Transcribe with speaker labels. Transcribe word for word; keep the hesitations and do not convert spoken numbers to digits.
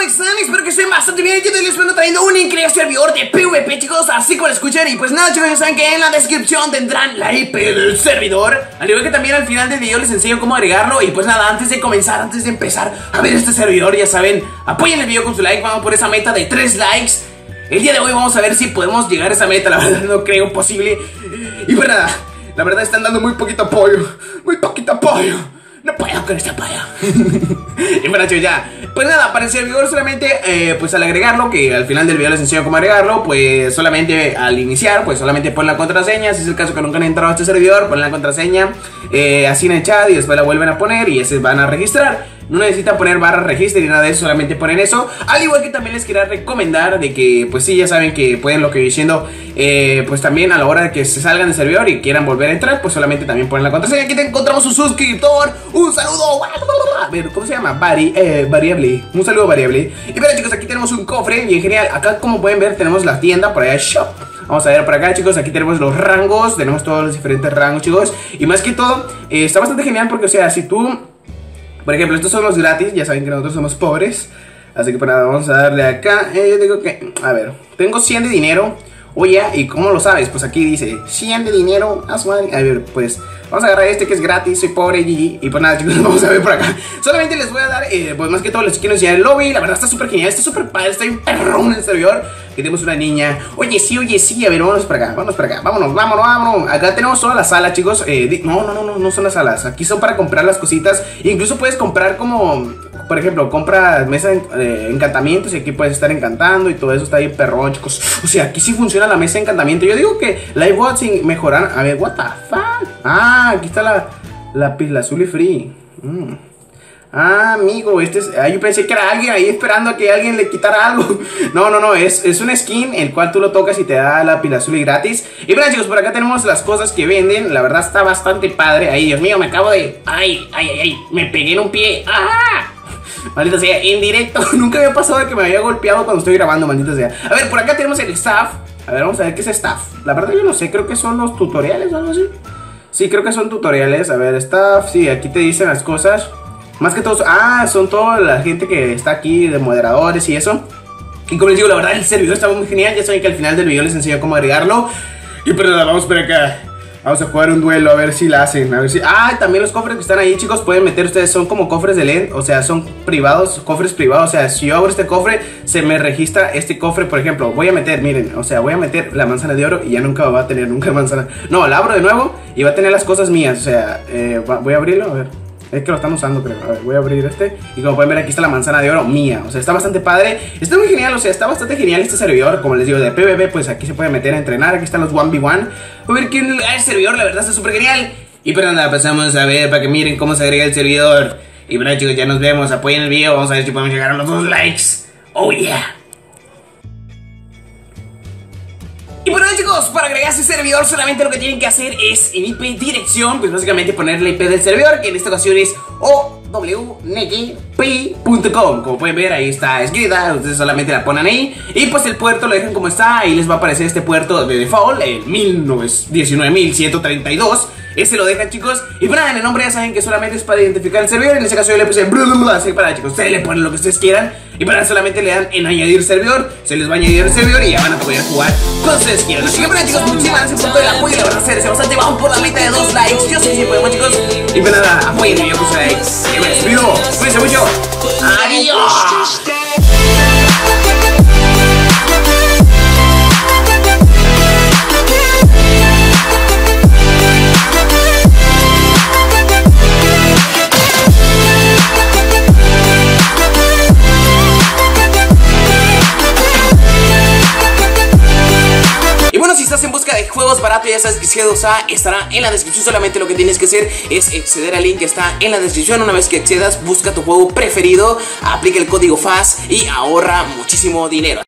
Speaker 1: están? Espero que estén bastante bien. Yo les vengo trayendo un increíble servidor de PvP, chicos, así como lo escuchan. Y pues nada, chicos, ya saben que en la descripción tendrán la I P del servidor, al igual que también al final del video les enseño cómo agregarlo. Y pues nada, antes de comenzar, antes de empezar a ver este servidor, ya saben, apoyen el video con su like. Vamos por esa meta de tres likes. El día de hoy vamos a ver si podemos llegar a esa meta. La verdad no creo posible. Y pues nada, la verdad están dando muy poquito apoyo. Muy poquito apoyo. No puedo con este apoyo. Y bueno, chicos, ya. Pues nada, para el servidor solamente, eh, pues al agregarlo, que al final del video les enseño cómo agregarlo, pues solamente al iniciar, pues solamente ponen la contraseña. Si es el caso que nunca han entrado a este servidor, ponen la contraseña eh, así en el chat y después la vuelven a poner y ese van a registrar. No necesitan poner barra registro ni nada de eso, solamente ponen eso. Al igual que también les quería recomendar de que, pues sí, ya saben que pueden lo que estoy diciendo, eh, pues también a la hora de que se salgan del servidor y quieran volver a entrar, pues solamente también ponen la contraseña. Aquí te encontramos un suscriptor, un saludo. A ver, ¿cómo se llama? Vari, eh, variable, un saludo variable. Y bueno, chicos, aquí tenemos un cofre bien genial. Acá, como pueden ver, tenemos la tienda, por allá shop. Vamos a ver por acá, chicos, aquí tenemos los rangos. Tenemos todos los diferentes rangos, chicos. Y más que todo, eh, está bastante genial porque, o sea, si tú... Por ejemplo, estos son los gratis, ya saben que nosotros somos pobres. Así que pues nada, vamos a darle acá. eh, Yo digo que, a ver, tengo cien de dinero. Oye, ¿y cómo lo sabes? Pues aquí dice cien de dinero, a su madre. A ver, pues vamos a agarrar este que es gratis, soy pobre, G G. Y pues nada, chicos, vamos a ver por acá. Solamente les voy a dar, eh, pues más que todo les quiero enseñar el lobby. La verdad está súper genial, está súper padre, está bien perrón el servidor. Que tenemos una niña, oye sí, oye sí. A ver, vámonos para acá, vámonos para acá, vámonos, vámonos, vámonos. Acá tenemos toda la sala, chicos. eh, No, no, no, no, no son las salas. Aquí son para comprar las cositas. Incluso puedes comprar como... Por ejemplo, compra mesa de eh, encantamientos y aquí puedes estar encantando y todo eso está bien perrón, chicos. O sea, aquí sí funciona la mesa de encantamiento. Yo digo que Livebot sin mejorar. A ver, what the fuck. Ah, aquí está la, la pizla azul y free. Mm. Ah, amigo, este es... Ah, yo pensé que era alguien ahí esperando a que alguien le quitara algo. No, no, no, es, es un skin el cual tú lo tocas y te da la pila azul y gratis. Y bueno, chicos, por acá tenemos las cosas que venden. La verdad está bastante padre. Ahí, Dios mío, me acabo de... Ay, ay, ay, ay, me pegué en un pie. ¡Ah! Maldita sea, en directo. Nunca había pasado de que me había golpeado cuando estoy grabando, maldita sea. A ver, por acá tenemos el staff. A ver, vamos a ver qué es staff. La verdad yo no sé, creo que son los tutoriales o algo así. Sí, creo que son tutoriales. A ver, staff, sí, aquí te dicen las cosas. Más que todos, ah, son toda la gente que está aquí de moderadores y eso. Y como les digo, la verdad el servidor está muy genial. Ya saben que al final del video les enseño cómo agregarlo. Y pero nada, vamos por acá. Vamos a jugar un duelo, a ver si la hacen, a ver si... Ah, también los cofres que están ahí, chicos, pueden meter ustedes, son como cofres de L E D. O sea, son privados, cofres privados. O sea, si yo abro este cofre, se me registra este cofre. Por ejemplo, voy a meter, miren, o sea, voy a meter la manzana de oro y ya nunca va a tener nunca manzana. No, la abro de nuevo y va a tener las cosas mías. O sea, eh, voy a abrirlo, a ver. Es que lo están usando, creo. A ver, voy a abrir este. Y como pueden ver, aquí está la manzana de oro mía. O sea, está bastante padre. Está muy genial, o sea, está bastante genial este servidor. Como les digo, de PvP, pues aquí se puede meter a entrenar. Aquí están los uno ve uno. A ver quién le da el servidor, la verdad está súper genial. Y pero nada, pasamos a ver para que miren cómo se agrega el servidor. Y bueno, chicos, ya nos vemos. Apoyen el video. Vamos a ver si podemos llegar a los dos likes. Oh yeah. Y bueno, chicos, para agregar ese servidor solamente lo que tienen que hacer es en I P dirección, pues básicamente poner la I P del servidor, que en esta ocasión es o w n p punto com. Como pueden ver, ahí está escrita, ustedes solamente la ponen ahí y pues el puerto lo dejan como está. Ahí les va a aparecer este puerto de default, el diecinueve mil ciento treinta y dos. Este lo dejan, chicos. Y bueno, en el nombre ya saben que solamente es para identificar el servidor. En este caso yo le puse bla bla bla, así para, chicos, ustedes le ponen lo que ustedes quieran. Y para solamente le dan en añadir servidor. Se les va a añadir el servidor y ya van a poder jugar cuando ustedes quieran. Así que bueno, chicos, muchísimas gracias por todo el apoyo. La verdad se desea bastante. Vamos por la meta de dos likes. Yo sé que sí podemos, chicos. Y pues nada, apoyen el video con sus likes. Y me despido. Cuídense mucho. Adiós. Juegos baratos, ya sabes que C dos A estará en la descripción. Solamente lo que tienes que hacer es acceder al link que está en la descripción. Una vez que accedas, busca tu juego preferido, aplica el código F A S y ahorra muchísimo dinero.